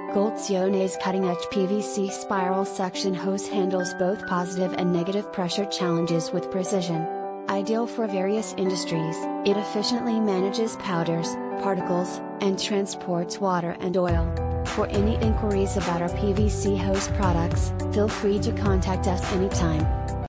Machine-Goldsione's cutting-edge PVC spiral suction hose handles both positive and negative pressure challenges with precision. Ideal for various industries, it efficiently manages powders, particles, and transports water and oil. For any inquiries about our PVC hose products, feel free to contact us anytime.